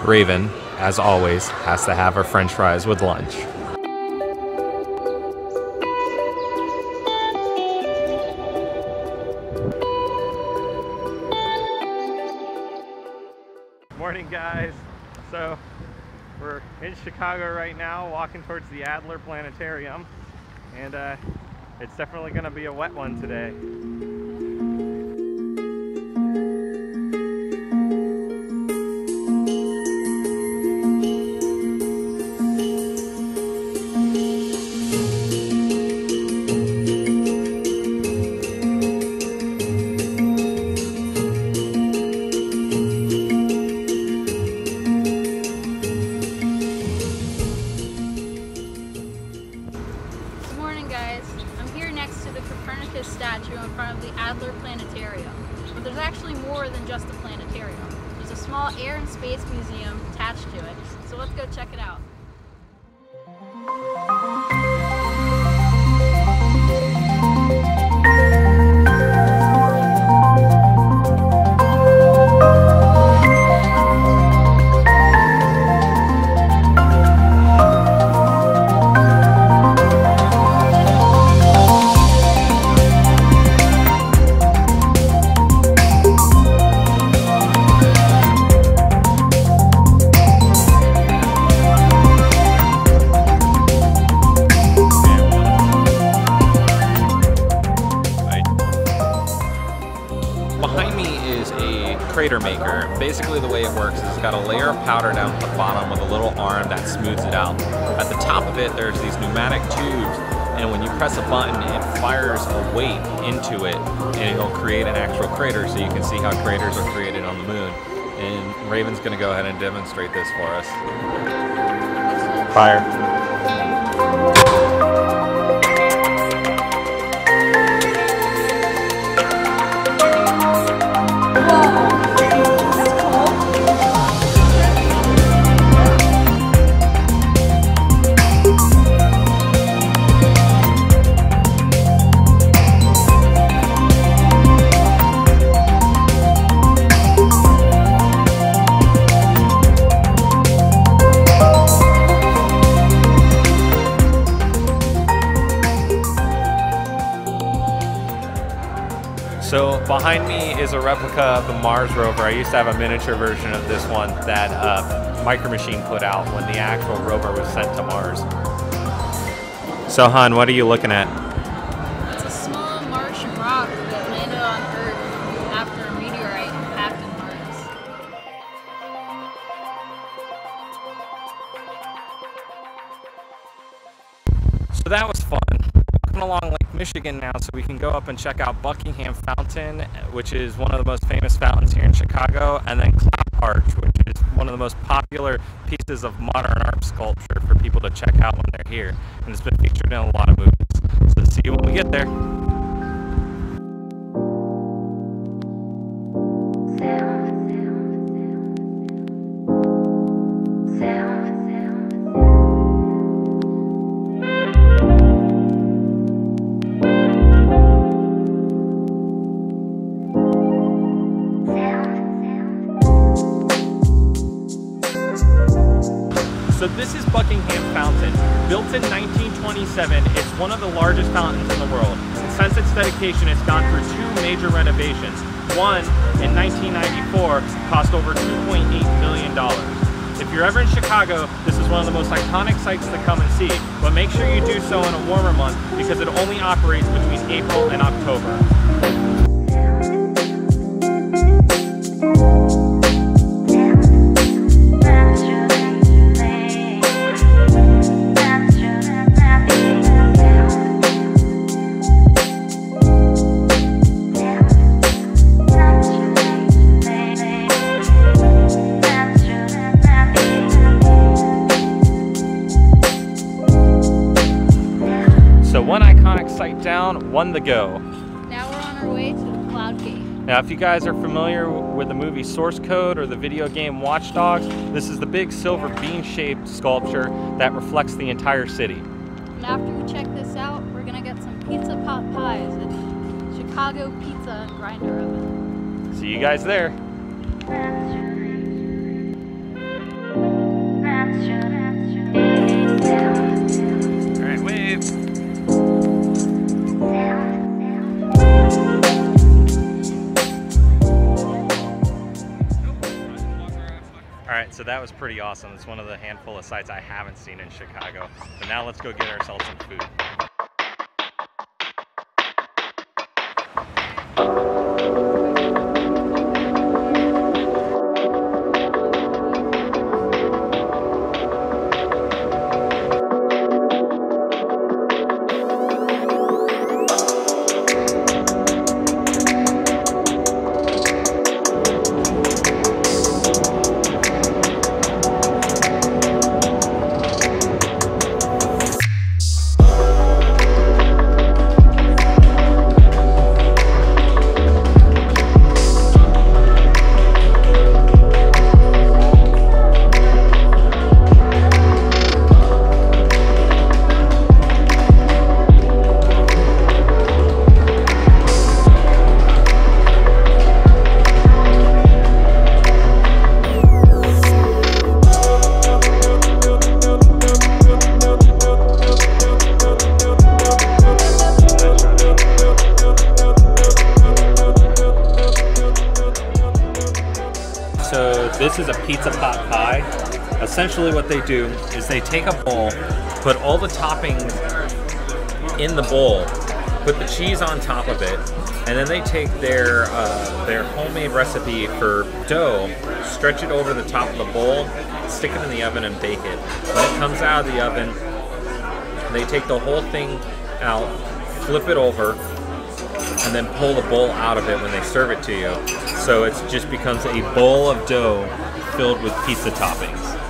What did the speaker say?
Raven, as always, has to have her french fries with lunch. Morning, guys. So we're in Chicago right now, walking towards the Adler Planetarium, and it's definitely going to be a wet one today. Statue in front of the Adler Planetarium. But there's actually more than just a planetarium. There's a small air and space museum attached to it. So let's go check it out. Crater maker. Basically the way it works is it's got a layer of powder down at the bottom with a little arm that smooths it out. At the top of it there's these pneumatic tubes, and when you press a button it fires a weight into it and it'll create an actual crater, so you can see how craters are created on the moon. And Raven's going to go ahead and demonstrate this for us. Fire. So behind me is a replica of the Mars rover. I used to have a miniature version of this one that Micro Machine put out when the actual rover was sent to Mars. So Han, what are you looking at? It's a small Martian rock that landed on Earth after a meteorite impacted Mars. So that was fun. Along Lake Michigan now, so we can go up and check out Buckingham Fountain, which is one of the most famous fountains here in Chicago, and then Cloud Arch, which is one of the most popular pieces of modern art sculpture for people to check out when they're here, and it's been featured in a lot of movies. So see you when we get there. So this is Buckingham Fountain. Built in 1927, it's one of the largest fountains in the world. And since its dedication, it's gone through two major renovations. One, in 1994, cost over $2.8 million. If you're ever in Chicago, this is one of the most iconic sites to come and see. But make sure you do so in a warmer month, because it only operates between April and October. So one iconic site down, one to go. Now we're on our way to the Cloud Gate. Now if you guys are familiar with the movie Source Code or the video game Watch Dogs, this is the big silver bean-shaped sculpture that reflects the entire city. And after we check this out, we're gonna get some pizza pot pies at Chicago Pizza and Grinder Oven. See you guys there. All right, so that was pretty awesome. It's one of the handful of sites I haven't seen in Chicago. But now let's go get ourselves some food. So this is a pizza pot pie. Essentially what they do is they take a bowl, put all the toppings in the bowl, put the cheese on top of it, and then they take their homemade recipe for dough, stretch it over the top of the bowl, stick it in the oven and bake it. When it comes out of the oven, they take the whole thing out, flip it over, and then pull the bowl out of it when they serve it to you. So it just becomes a bowl of dough filled with pizza toppings.